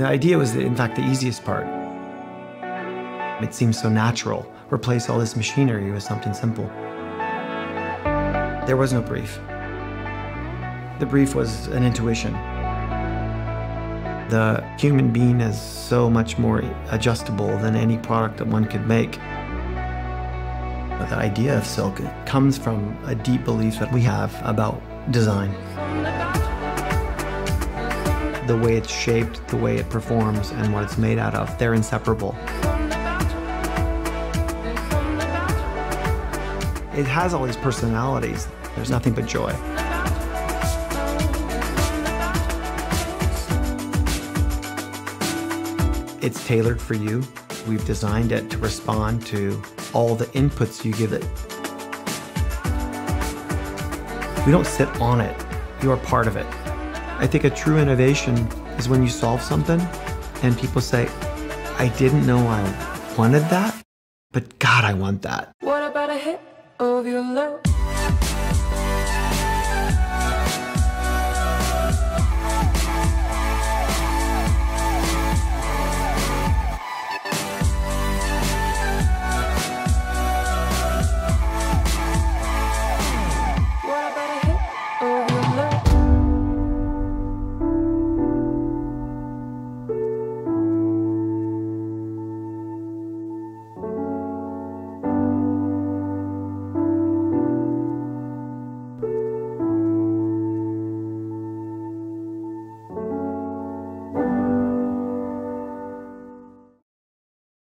The idea was, in fact, the easiest part. It seemed so natural. Replace all this machinery with something simple. There was no brief. The brief was an intuition. The human being is so much more adjustable than any product that one could make. But the idea of silk comes from a deep belief that we have about design. The way it's shaped, the way it performs, and what it's made out of, they're inseparable. It has all these personalities. There's nothing but joy. It's tailored for you. We've designed it to respond to all the inputs you give it. We don't sit on it. You are part of it. I think a true innovation is when you solve something and people say, I didn't know I wanted that, but God, I want that. What about a hit of your love?